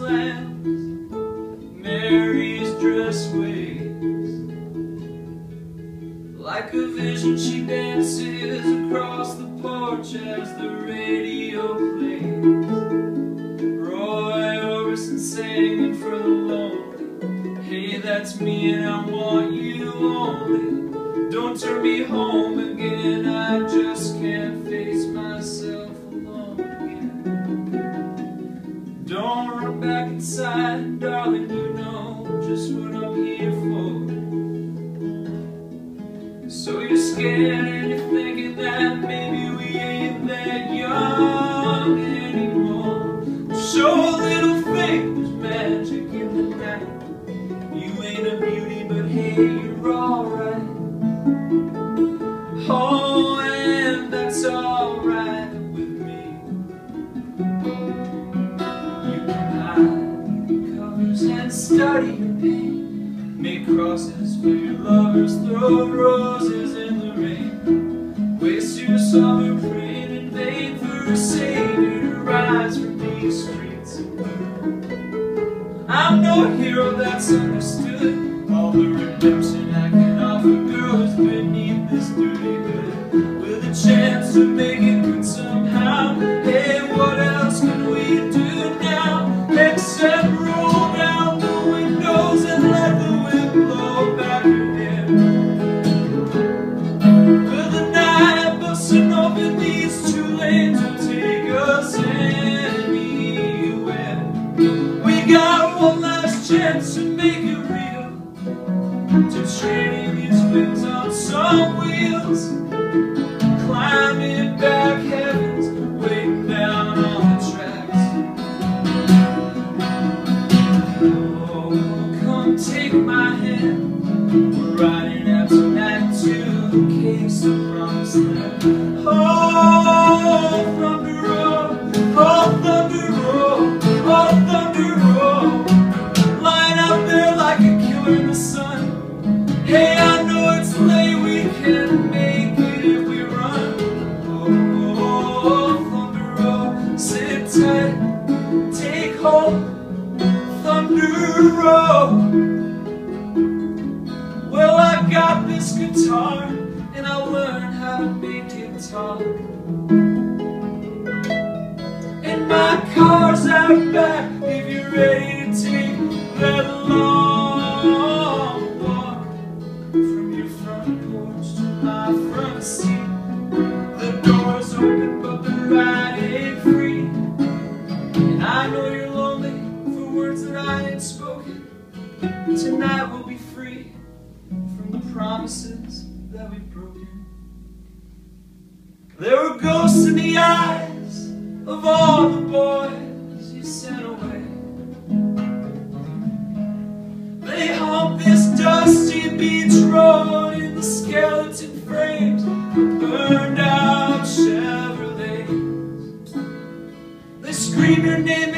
lands, Mary's dress waves. Like a vision she dances across the porch as the radio plays. Roy Orbison singing for the lonely. Hey, that's me and I want you only. Don't turn me home again, I just can't face myself alone again. Don't run back inside, darling, you know just what I'm here for. So you're scared and you're thinking that maybe we ain't that young anymore. Show a little faith, there's magic in the night. You ain't a beauty, but hey, you're alright. Oh, and that's alright with me. You can hide your covers and study your pain. Make crosses for your lovers, throw roses in the rain. Waste your summer praying in vain for a savior to rise from these streets. I'm no hero that's understood. All the redemption I can offer, girl, is beneath this dirty hood. With a chance to make it good somehow. Hey, what else can we do now except roll down the windows and let the wind blow back your hair? With the night busting open, these two lanes will take us anywhere. We got one last chance to make it real, to train these wings on some wheels, climbing back heavens, waiting down on the tracks. Oh, come take my hand, we're riding out tonight to the caves of promised land. Oh, thunder roll, oh, thunder roll, oh, thunder roll. Line up there like a killer in the sun. Hey, I know it's late, we can make it if we run. Oh, thunder roll, sit tight, take hold, thunder roll. Well, I got this guitar, and I'll learn how to make it talk. And my car's out back if you're ready to take that long walk. From your front porch to my front seat, the door's open but the ride ain't free. And I know you're lonely for words that I ain't spoken. Tonight we'll be free from the promises that we've broken. There were ghosts in the eyes of all the boys you sent away. They haunt this dusty beach road in the skeleton frames of burned out Chevrolets. They scream your name